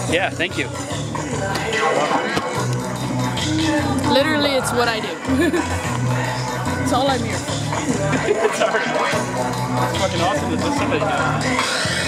Yeah, thank you. Literally, it's what I do. It's all I'm here for. Sorry. It's fucking awesome that somebody did.